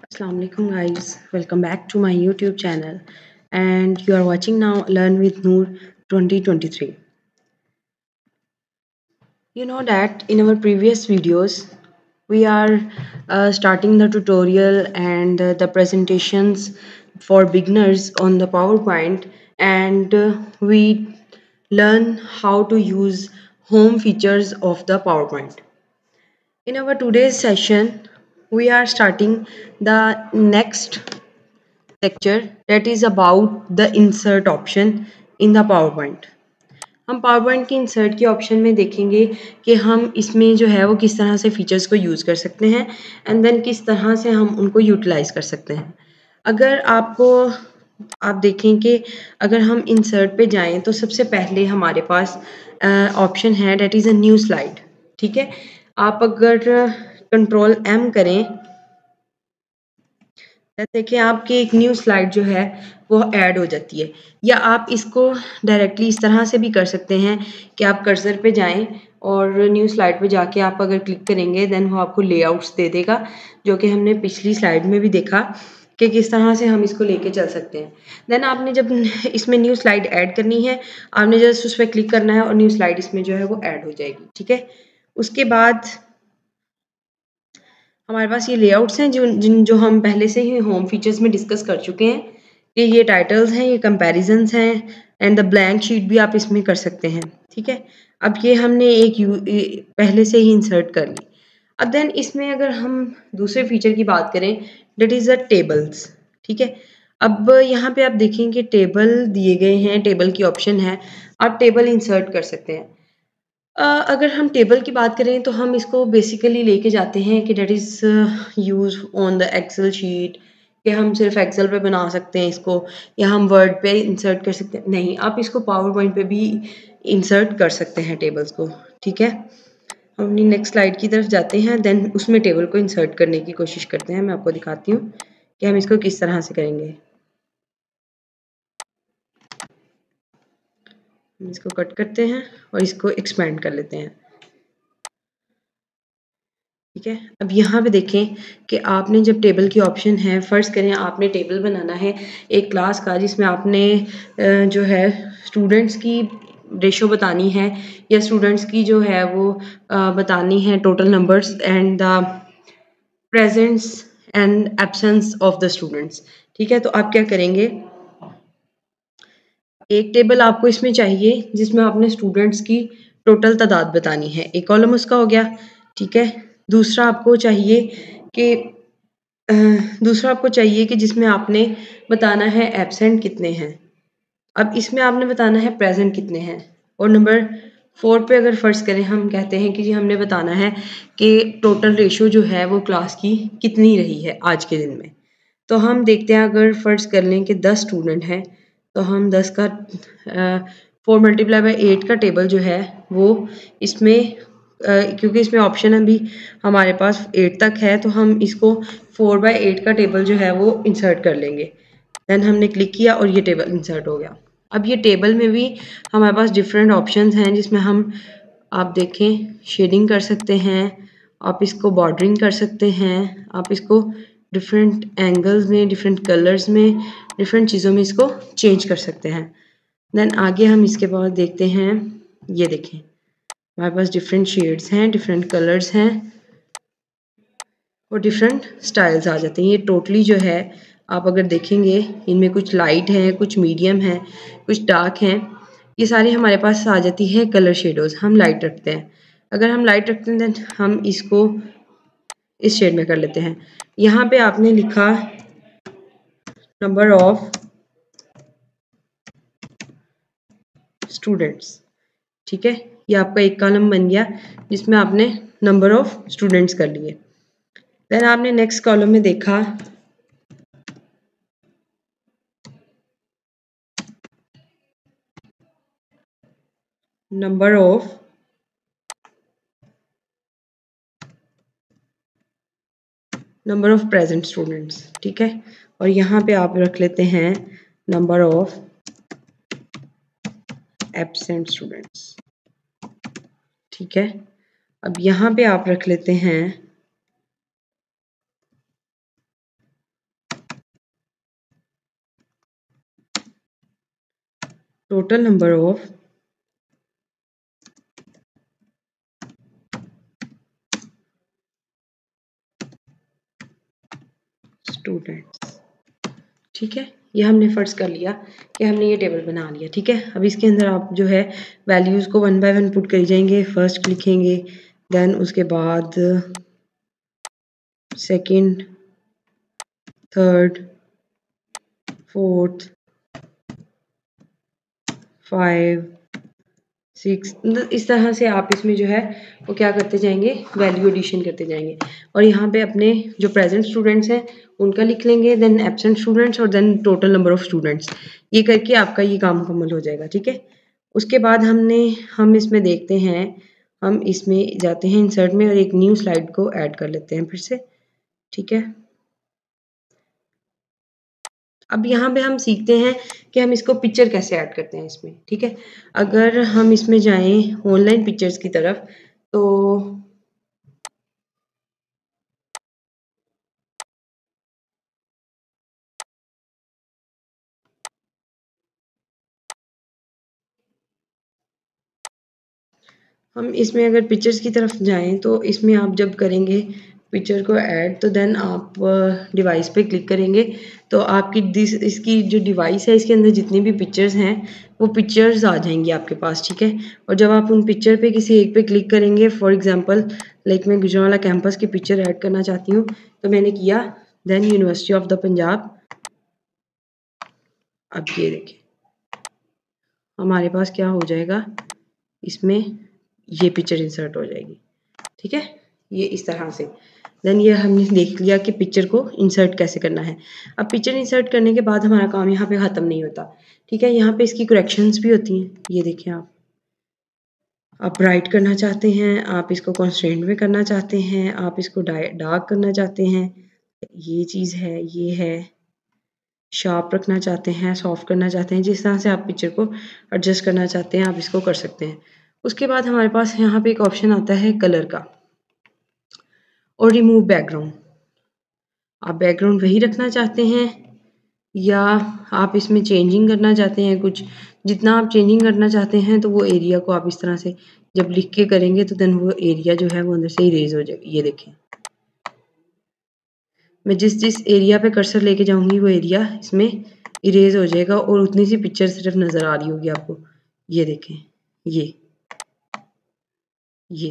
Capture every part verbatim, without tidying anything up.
Assalamu alaikum guys, welcome back to my YouTube channel and you are watching now Learn with Noor twenty twenty-three. You know that in our previous videos we are uh, starting the tutorial and uh, the presentations for beginners on the PowerPoint, and uh, we learn how to use home features of the PowerPoint. In our today's session we are starting the next lecture that is about the insert option in the PowerPoint. हम PowerPoint के insert के option में देखेंगे कि हम इसमें जो है वो किस तरह से features को use कर सकते हैं and then किस तरह से हम उनको utilize कर सकते हैं. अगर आपको आप देखें कि अगर हम insert पे जाएं तो सबसे पहले हमारे पास ऑप्शन है that is a new slide. ठीक है, आप अगर कंट्रोल एम करें जैसे कि आपकी एक न्यू स्लाइड जो है वो ऐड हो जाती है, या आप इसको डायरेक्टली इस तरह से भी कर सकते हैं कि आप कर्सर पे जाएं और न्यू स्लाइड पे जाके आप अगर क्लिक करेंगे देन वो आपको लेआउट्स दे देगा, जो कि हमने पिछली स्लाइड में भी देखा कि किस तरह से हम इसको लेके चल सकते हैं. देन आपने जब इसमें न्यू स्लाइड ऐड करनी है, आपने जस्ट उस पर क्लिक करना है और न्यू स्लाइड इसमें जो है वो ऐड हो जाएगी. ठीक है, उसके बाद हमारे पास ये लेआउट्स हैं जो जिन जो हम पहले से ही होम फीचर्स में डिस्कस कर चुके हैं कि ये टाइटल्स हैं, ये कंपैरिजंस हैं एंड द ब्लैंक शीट भी आप इसमें कर सकते हैं. ठीक है, अब ये हमने एक यू पहले से ही इंसर्ट कर ली. अब देन इसमें अगर हम दूसरे फीचर की बात करें डेट इज़ द टेबल्स. ठीक है, अब यहाँ पे आप देखें कि टेबल दिए गए हैं, टेबल की ऑप्शन है, आप टेबल इंसर्ट कर सकते हैं. Uh, अगर हम टेबल की बात करें तो हम इसको बेसिकली लेके जाते हैं कि date is use on the Excel sheet, कि हम सिर्फ एक्सेल पे बना सकते हैं इसको, या हम वर्ड पे इंसर्ट कर सकते हैं. नहीं, आप इसको पावर पॉइंट पे भी इंसर्ट कर सकते हैं टेबल्स को. ठीक है, हम अपनी नेक्स्ट स्लाइड की तरफ जाते हैं, देन उसमें टेबल को इंसर्ट करने की कोशिश करते हैं. मैं आपको दिखाती हूँ कि हम इसको किस तरह से करेंगे. हम इसको कट करते हैं और इसको एक्सपेंड कर लेते हैं. ठीक है, अब यहाँ पे देखें कि आपने जब टेबल की ऑप्शन है, फ़र्ज़ करें आपने टेबल बनाना है एक क्लास का जिसमें आपने जो है स्टूडेंट्स की रेशो बतानी है या स्टूडेंट्स की जो है वो बतानी है total numbers and the presence and absence of the students. ठीक है, तो आप क्या करेंगे, एक टेबल आपको इसमें चाहिए जिसमें आपने स्टूडेंट्स की टोटल तादाद बतानी है, एक कॉलम उसका हो गया. ठीक है, दूसरा आपको चाहिए कि दूसरा आपको चाहिए कि जिसमें आपने बताना है एब्सेंट कितने हैं. अब इसमें आपने बताना है प्रेजेंट कितने हैं. और नंबर फोर पे अगर फ़र्ज़ करें हम कहते हैं कि जी हमने बताना है कि टोटल रेशो जो है वो क्लास की कितनी रही है आज के दिन में. तो हम देखते हैं, अगर फ़र्ज़ कर लें कि दस स्टूडेंट हैं तो हम दस का फोर मल्टीप्लाई बाई एट का टेबल जो है वो इसमें Uh, क्योंकि इसमें ऑप्शन अभी हमारे पास एट तक है तो हम इसको फोर बाई एट का टेबल जो है वो इंसर्ट कर लेंगे. देन हमने क्लिक किया और ये टेबल इंसर्ट हो गया. अब ये टेबल में भी हमारे पास डिफरेंट ऑप्शंस हैं जिसमें हम आप देखें शेडिंग कर सकते हैं, आप इसको बॉर्डरिंग कर सकते हैं, आप इसको डिफरेंट एंगल्स में, डिफरेंट कलर्स में, डिफरेंट चीज़ों में इसको चेंज कर सकते हैं. देन आगे हम इसके बाद देखते हैं, ये देखें हमारे पास डिफरेंट शेड्स हैं, डिफरेंट कलर्स हैं और डिफरेंट स्टाइल्स आ जाते हैं. ये टोटली जो है आप अगर देखेंगे इनमें कुछ लाइट है, कुछ मीडियम है, कुछ डार्क हैं, ये सारी हमारे पास आ जाती है कलर शेडोज. हम लाइट रखते हैं, अगर हम लाइट रखते हैं देन हम इसको इस शेड में कर लेते हैं. यहाँ पे आपने लिखा नंबर ऑफ स्टूडेंट्स. ठीक है, ये आपका एक कॉलम बन गया जिसमें आपने नंबर ऑफ स्टूडेंट्स कर लिए. देन आपने नेक्स्ट कॉलम में देखा number of number of present students. ठीक है, और यहाँ पे आप रख लेते हैं नंबर ऑफ एब्सेंट स्टूडेंट्स. ठीक है, अब यहाँ पे आप रख लेते हैं टोटल नंबर ऑफ स्टूडेंट्स। ठीक है, ये हमने फर्ज कर लिया कि हमने ये टेबल बना लिया। ठीक है, अब इसके अंदर आप जो है वैल्यूज़ को वन बाय वन पुट करी जाएंगे। फर्स्ट लिखेंगे, देन उसके बाद second, third, fourth, five, six, मतलब इस तरह से आप इसमें जो है वो क्या करते जाएंगे, वैल्यू एडिशन करते जाएंगे। और यहाँ पे अपने जो प्रेजेंट स्टूडेंट्स हैं उनका लिख लेंगे, देन एब्सेंट स्टूडेंट्स और then total number of students. ये करके आपका ये काम मुकम्मल हो जाएगा। ठीक है, उसके बाद हमने हम इसमें देखते हैं, हम इसमें जाते हैं इंसर्ट में और एक न्यू स्लाइड को ऐड कर लेते हैं फिर से। ठीक है, अब यहाँ पे हम सीखते हैं कि हम इसको पिक्चर कैसे ऐड करते हैं इसमें। ठीक है, अगर हम इसमें जाएं ऑनलाइन पिक्चर्स की तरफ, तो हम इसमें अगर पिक्चर्स की तरफ जाएं तो इसमें आप जब करेंगे पिक्चर को ऐड, तो देन आप डिवाइस पे क्लिक करेंगे तो आपकी दिस इसकी जो डिवाइस है इसके अंदर जितनी भी पिक्चर्स हैं वो पिक्चर्स आ जाएंगी आपके पास। ठीक है, और जब आप उन पिक्चर पे किसी एक पे क्लिक करेंगे, फॉर एग्जांपल लाइक मैं गुजरांवाला कैंपस की पिक्चर ऐड करना चाहती हूँ, तो मैंने किया, then university of the Punjab. अब ये देखिए हमारे पास क्या हो जाएगा, इसमें ये पिक्चर इंसर्ट हो जाएगी। ठीक है, ये इस तरह से। देन ये हमने देख लिया कि पिक्चर को इंसर्ट कैसे करना है। अब पिक्चर इंसर्ट करने के बाद हमारा काम यहाँ पे ख़त्म नहीं होता। ठीक है, यहाँ पे इसकी करेक्शंस भी होती हैं। ये देखें आप आप ब्राइट करना चाहते हैं, आप इसको कॉन्स्टेंट में करना चाहते हैं, आप इसको डार्क करना चाहते हैं, ये चीज़ है, ये है, शार्प रखना चाहते हैं, सॉफ्ट करना चाहते हैं, जिस तरह से आप पिक्चर को एडजस्ट करना चाहते हैं आप इसको कर सकते हैं। उसके बाद हमारे पास यहाँ पे एक ऑप्शन आता है कलर का और रिमूव बैकग्राउंड। आप बैकग्राउंड वही रखना चाहते हैं या आप इसमें चेंजिंग करना चाहते हैं कुछ। जितना आप चेंजिंग करना चाहते हैं तो वो एरिया को आप इस तरह से जब लिख के करेंगे तो देन वो एरिया जो है वो अंदर से इरेज हो जाएगी। ये देखें, मैं जिस जिस एरिया पे कर्सर लेके जाऊंगी वो एरिया इसमें इरेज हो जाएगा और उतनी सी पिक्चर सिर्फ नज़र आ रही होगी आपको। ये देखें, ये ये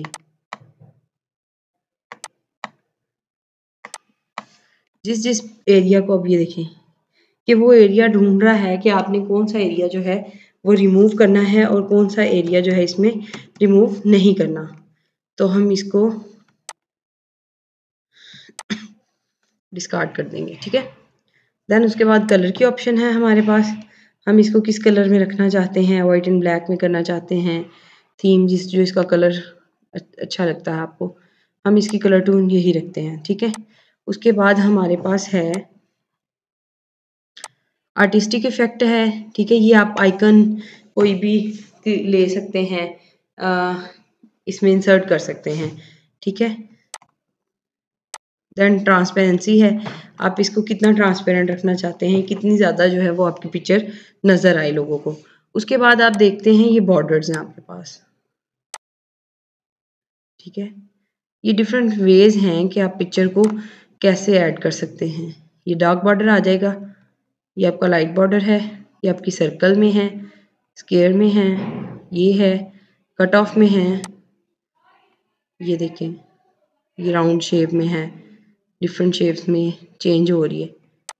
जिस जिस एरिया को, अब ये देखें कि वो एरिया ढूंढ रहा है कि आपने कौन सा एरिया जो है वो रिमूव करना है और कौन सा एरिया जो है इसमें रिमूव नहीं करना। तो हम इसको डिस्कार्ड कर देंगे। ठीक है, देन उसके बाद कलर की ऑप्शन है हमारे पास। हम इसको किस कलर में रखना चाहते हैं, वाइट एंड ब्लैक में करना चाहते हैं, थीम जिस जो इसका कलर अच्छा लगता है आपको, हम इसकी कलर टून यही रखते हैं। ठीक है, उसके बाद हमारे पास है आर्टिस्टिक इफेक्ट है। ठीक है, ये आप आइकन कोई भी ले सकते हैं, आ, इसमें इंसर्ट कर सकते हैं। ठीक है, देन ट्रांसपेरेंसी है, आप इसको कितना ट्रांसपेरेंट रखना चाहते हैं, कितनी ज़्यादा जो है वो आपकी पिक्चर नज़र आए लोगों को। उसके बाद आप देखते हैं ये बॉर्डर्स हैं आपके पास। ठीक है, ये डिफरेंट वेज हैं कि आप पिक्चर को कैसे ऐड कर सकते हैं। ये डार्क बॉर्डर आ जाएगा, ये आपका लाइट बॉर्डर है, ये आपकी सर्कल में है, स्क्वायर में है, ये है, कट ऑफ में है, ये देखें ये राउंड शेप में है, डिफरेंट शेप्स में चेंज हो रही है।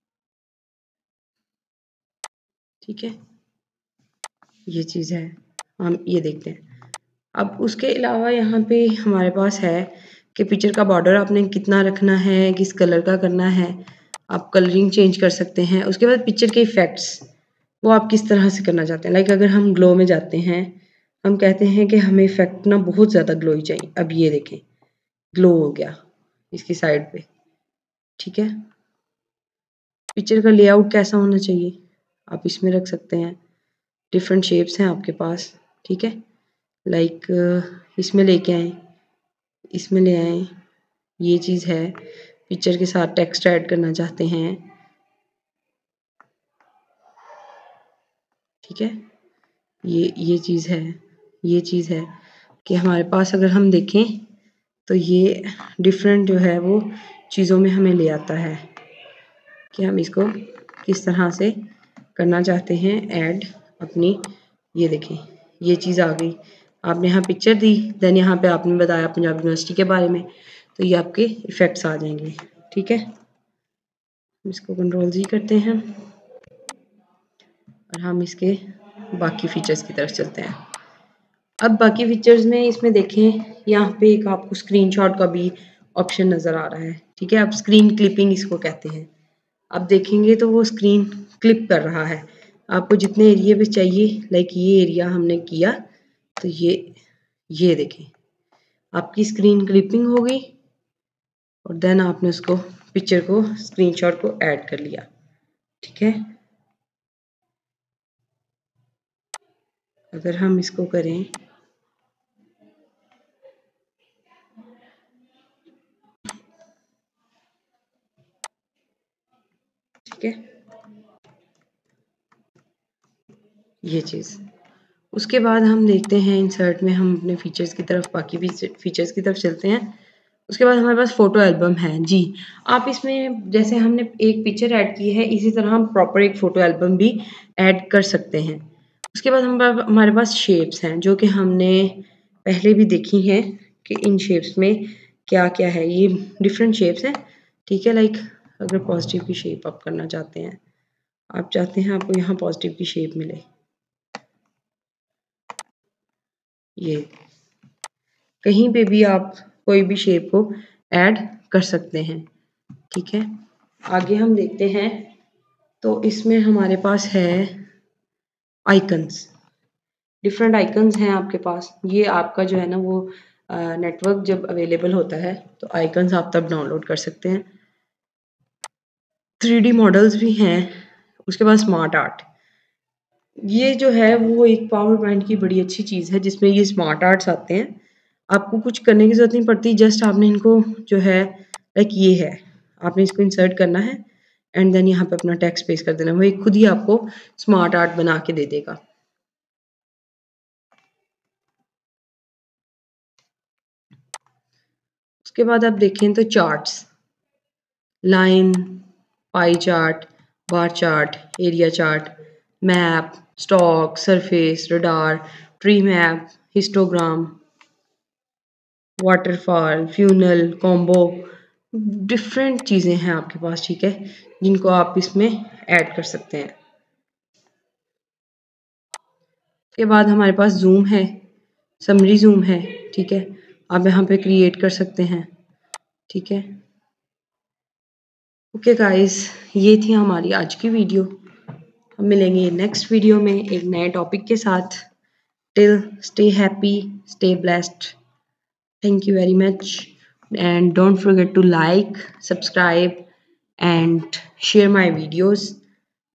ठीक है, ये चीज़ है, हम ये देखते हैं। अब उसके अलावा यहाँ पे हमारे पास है कि पिक्चर का बॉर्डर आपने कितना रखना है, किस कलर का करना है, आप कलरिंग चेंज कर सकते हैं। उसके बाद पिक्चर के इफ़ेक्ट्स वो आप किस तरह से करना चाहते हैं। लाइक अगर हम ग्लो में जाते हैं, हम कहते हैं कि हमें इफ़ेक्ट ना बहुत ज़्यादा ग्लोई चाहिए। अब ये देखें ग्लो हो गया इसकी साइड पे। ठीक है, पिक्चर का लेआउट कैसा होना चाहिए आप इसमें रख सकते हैं। डिफरेंट शेप्स हैं आपके पास। ठीक है, लाइक इसमें लेके आए, इसमें ले आए, ये चीज़ है। पिक्चर के साथ टेक्स्ट ऐड करना चाहते हैं। ठीक है, ये ये चीज़ है, ये चीज़ है कि हमारे पास अगर हम देखें तो ये डिफरेंट जो है वो चीज़ों में हमें ले आता है कि हम इसको किस तरह से करना चाहते हैं ऐड अपनी। ये देखें ये चीज़ आ गई, आपने यहाँ पिक्चर दी, देन यहाँ पे आपने बताया पंजाब यूनिवर्सिटी के बारे में, तो ये आपके इफ़ेक्ट्स आ जाएंगे। ठीक है, इसको कंट्रोल जी करते हैं और हम इसके बाकी फीचर्स की तरफ चलते हैं। अब बाकी फीचर्स में इसमें देखें, यहाँ पे एक आपको स्क्रीनशॉट का भी ऑप्शन नज़र आ रहा है। ठीक है, अब स्क्रीन क्लिपिंग इसको कहते हैं। आप देखेंगे तो वो स्क्रीन क्लिप कर रहा है, आपको जितने एरिया पे चाहिए, लाइक ये एरिया हमने किया तो ये ये देखें आपकी स्क्रीन क्लिपिंग हो गई और देन आपने उसको पिक्चर को स्क्रीनशॉट को ऐड कर लिया। ठीक है, अगर हम इसको करें ठीक है, ये चीज़। उसके बाद हम देखते हैं इंसर्ट में हम अपने फीचर्स की तरफ बाकी भी फीचर्स की तरफ चलते हैं। उसके बाद हमारे पास फ़ोटो एल्बम है जी। आप इसमें जैसे हमने एक पिक्चर ऐड की है, इसी तरह हम प्रॉपर एक फ़ोटो एल्बम भी ऐड कर सकते हैं। उसके बाद हम हमारे पास शेप्स हैं जो कि हमने पहले भी देखी हैं कि इन शेप्स में क्या क्या है। ये डिफरेंट शेप्स हैं। ठीक है, लाइक अगर पॉजिटिव की शेप आप करना चाहते हैं, आप चाहते हैं आपको यहाँ पॉजिटिव की शेप मिले, ये कहीं पे भी आप कोई भी शेप को ऐड कर सकते हैं। ठीक है, आगे हम देखते हैं तो इसमें हमारे पास है आइकन्स, डिफरेंट आइकन्स हैं आपके पास। ये आपका जो है ना वो नेटवर्क जब अवेलेबल होता है तो आइकन्स आप तब डाउनलोड कर सकते हैं। थ्री डी मॉडल्स भी हैं। उसके बाद स्मार्ट आर्ट, ये जो है वो एक पावर पॉइंट की बड़ी अच्छी चीज़ है जिसमें ये स्मार्ट आर्ट्स आते हैं। आपको कुछ करने की ज़रूरत नहीं पड़ती, जस्ट आपने इनको जो है लाइक ये है, आपने इसको इंसर्ट करना है एंड देन यहाँ पे अपना टेक्स्ट पेस्ट कर देना, वो खुद ही आपको स्मार्ट आर्ट बना के दे देगा। उसके बाद आप देखें तो charts, line, pie chart, bar chart, area chart, map, stock, surface, radar, tree map, histogram, waterfall, funnel, combo, different चीज़ें हैं आपके पास। ठीक है, जिनको आप इसमें ऐड कर सकते हैं। उसके बाद हमारे पास जूम है, समरी जूम है। ठीक है, आप यहाँ पे क्रिएट कर सकते हैं। ठीक है, ओके गाइस, ये थी हमारी आज की वीडियो। हम मिलेंगे नेक्स्ट वीडियो में एक नए टॉपिक के साथ। Till stay happy, stay blessed, thank you very much, and don't forget to like, subscribe and share my videos.